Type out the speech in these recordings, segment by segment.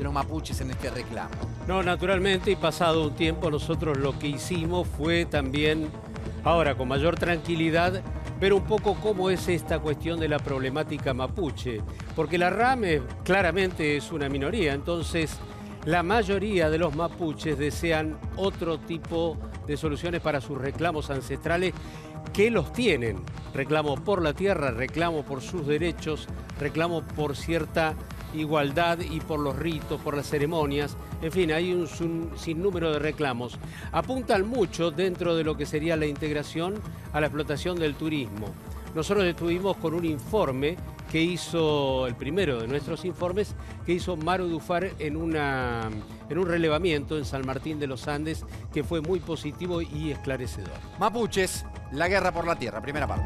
de los mapuches en este reclamo. No, naturalmente, y pasado un tiempo nosotros lo que hicimos fue también, ahora con mayor tranquilidad, ver un poco cómo es esta cuestión de la problemática mapuche. Porque la RAM claramente es una minoría, entonces la mayoría de los mapuches desean otro tipo de soluciones para sus reclamos ancestrales que los tienen. Reclamo por la tierra, reclamo por sus derechos, reclamo por cierta igualdad y por los ritos, por las ceremonias. En fin, hay un sinnúmero de reclamos. Apuntan mucho dentro de lo que sería la integración a la explotación del turismo. Nosotros estuvimos con un informe que hizo, el primero de nuestros informes, que hizo Maru Dufar en un relevamiento en San Martín de los Andes, que fue muy positivo y esclarecedor. Mapuches, la guerra por la tierra, primera parte.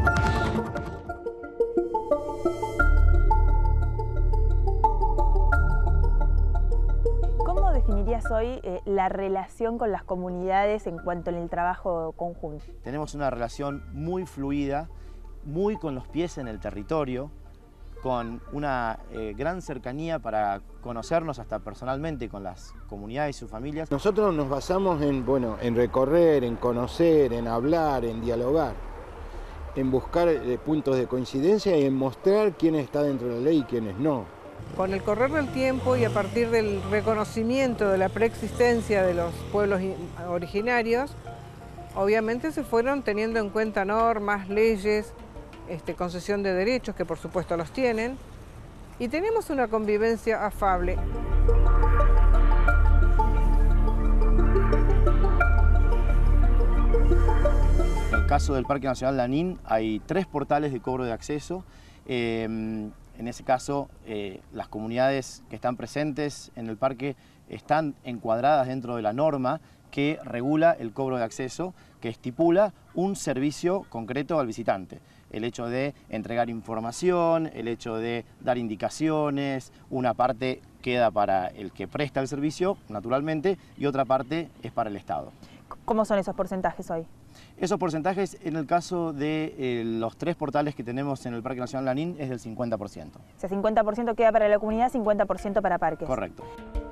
¿Cómo definirías hoy la relación con las comunidades en cuanto al trabajo conjunto? Tenemos una relación muy fluida, muy con los pies en el territorio, con una gran cercanía para conocernos hasta personalmente con las comunidades y sus familias. Nosotros nos basamos en recorrer, en conocer, en hablar, en dialogar, en buscar puntos de coincidencia y en mostrar quién está dentro de la ley y quiénes no. Con el correr del tiempo y a partir del reconocimiento de la preexistencia de los pueblos originarios, obviamente se fueron teniendo en cuenta normas, leyes, concesión de derechos, que por supuesto los tienen, y tenemos una convivencia afable. En el caso del Parque Nacional Lanín hay 3 portales de cobro de acceso. En ese caso, las comunidades que están presentes en el parque están encuadradas dentro de la norma que regula el cobro de acceso, que estipula un servicio concreto al visitante. El hecho de entregar información, el hecho de dar indicaciones, una parte queda para el que presta el servicio, naturalmente, y otra parte es para el Estado. ¿Cómo son esos porcentajes hoy? Esos porcentajes, en el caso de los 3 portales que tenemos en el Parque Nacional Lanín, es del 50%. O sea, 50% queda para la comunidad, 50% para parques. Correcto.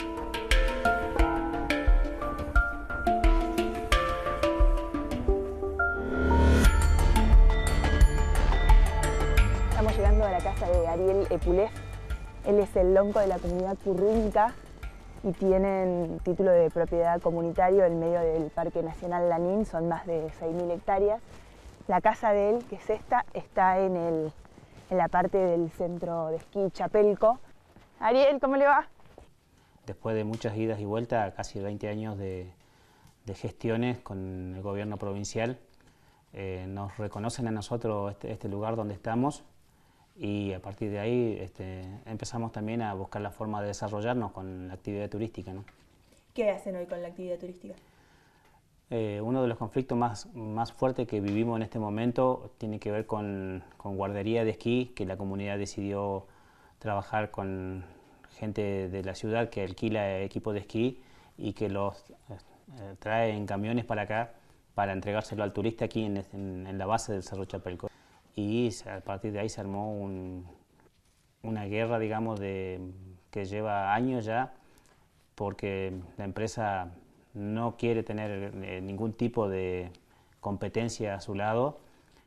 Estamos llegando a la casa de Ariel Epulef. Él es el lonco de la comunidad currúnica y tienen título de propiedad comunitario en medio del Parque Nacional Lanín, son más de 6.000 hectáreas. La casa de él, que es esta, está en la parte del centro de esquí Chapelco. Ariel, ¿cómo le va? Después de muchas idas y vueltas, casi 20 años de gestiones con el gobierno provincial, nos reconocen a nosotros este lugar donde estamos. Y a partir de ahí empezamos también a buscar la forma de desarrollarnos con la actividad turística, ¿no? ¿Qué hacen hoy con la actividad turística? Uno de los conflictos más fuertes que vivimos en este momento tiene que ver con guardería de esquí, que la comunidad decidió trabajar con gente de la ciudad que alquila equipos de esquí y que los trae en camiones para acá para entregárselo al turista aquí en la base del Cerro Chapelco. Y a partir de ahí se armó una guerra, digamos, que lleva años ya, porque la empresa no quiere tener ningún tipo de competencia a su lado.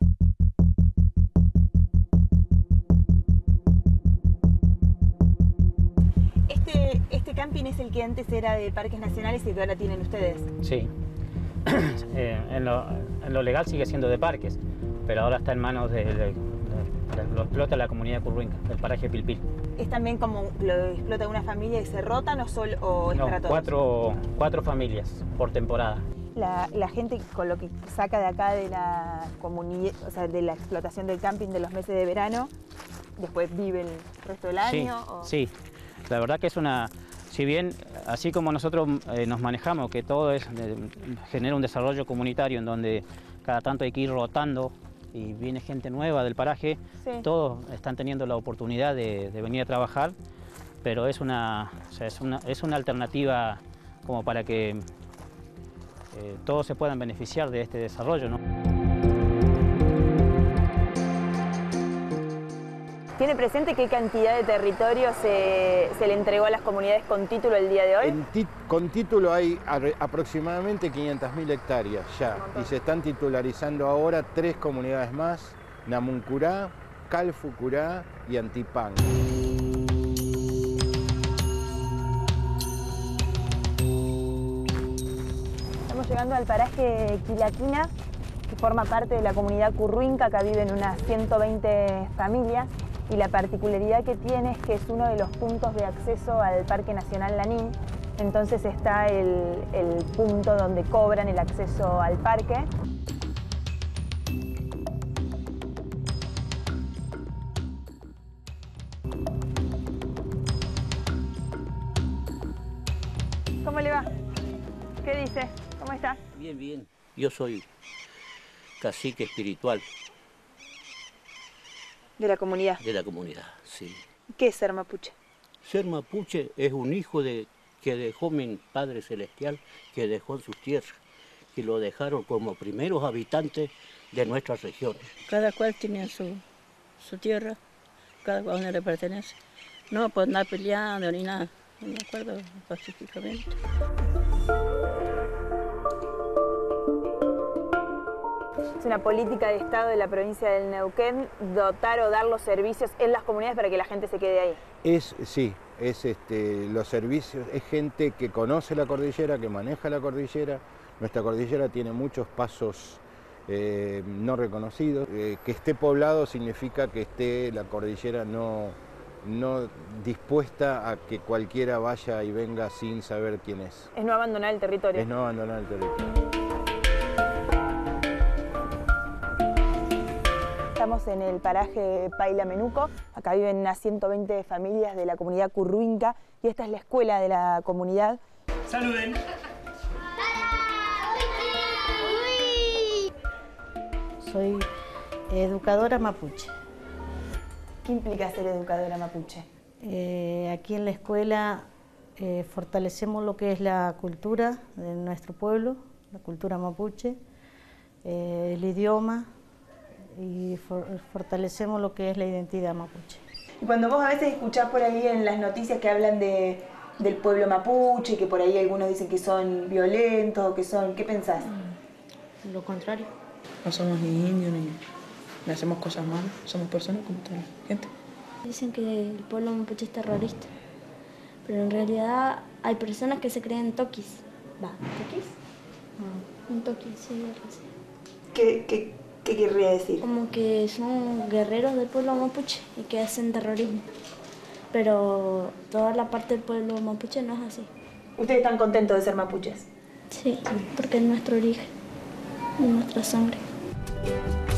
Este camping es el que antes era de parques nacionales y que ahora tienen ustedes. Sí, en lo legal sigue siendo de parques, pero ahora está en manos lo explota la comunidad currúnca, del paraje Pilpil. ¿Es también como lo explota una familia y se rotan o es para todos? Cuatro familias por temporada. La gente con lo que saca de acá de la comunidad, o sea, de la explotación del camping de los meses de verano, después vive el resto del año. Sí, la verdad que es si bien así como nosotros nos manejamos, que todo genera un desarrollo comunitario en donde cada tanto hay que ir rotando y viene gente nueva del paraje, sí. Todos están teniendo la oportunidad de venir a trabajar, pero es una alternativa como para que todos se puedan beneficiar de este desarrollo, ¿no? ¿Tiene presente qué cantidad de territorio se le entregó a las comunidades con título el día de hoy? Con título hay aproximadamente 500.000 hectáreas ya, y se están titularizando ahora 3 comunidades más: Namuncurá, Calfucurá y Antipán. Estamos llegando al paraje Quilaquina, que forma parte de la comunidad curruinca. Acá viven unas 120 familias y la particularidad que tiene es que es uno de los puntos de acceso al Parque Nacional Lanín. Entonces está el punto donde cobran el acceso al parque. ¿Cómo le va? ¿Qué dice? ¿Cómo está? Bien, bien. Yo soy cacique espiritual. De la comunidad. De la comunidad, sí. ¿Qué es ser mapuche? Ser mapuche es un hijo que dejó mi Padre Celestial, que dejó sus tierras, que lo dejaron como primeros habitantes de nuestras regiones. Cada cual tiene su tierra, cada cual le pertenece. No por andar peleando ni nada, me acuerdo pacíficamente. Es una política de Estado de la provincia del Neuquén dotar o dar los servicios en las comunidades para que la gente se quede ahí. Sí, los servicios, es gente que conoce la cordillera, que maneja la cordillera. Nuestra cordillera tiene muchos pasos no reconocidos. Que esté poblado significa que esté la cordillera no dispuesta a que cualquiera vaya y venga sin saber quién es. Es no abandonar el territorio. Es no abandonar el territorio. Estamos en el paraje Paila Menuco. Acá viven unas 120 familias de la comunidad curruinca y esta es la escuela de la comunidad. ¡Saluden! Soy educadora mapuche. ¿Qué implica ser educadora mapuche? Aquí en la escuela fortalecemos lo que es la cultura de nuestro pueblo, la cultura mapuche, el idioma, y fortalecemos lo que es la identidad mapuche. Y cuando vos a veces escuchás por ahí en las noticias que hablan del pueblo mapuche, que por ahí algunos dicen que son violentos, ¿qué pensás? Lo contrario. No somos ni indios ni hacemos cosas malas, somos personas como toda la gente. Dicen que el pueblo mapuche es terrorista, pero en realidad hay personas que se creen toquis. ¿Toquis? Un toquis, sí, algo así. ¿Qué querría decir? Como que son guerreros del pueblo mapuche y que hacen terrorismo. Pero toda la parte del pueblo mapuche no es así. ¿Ustedes están contentos de ser mapuches? Sí, porque es nuestro origen, es nuestra sangre.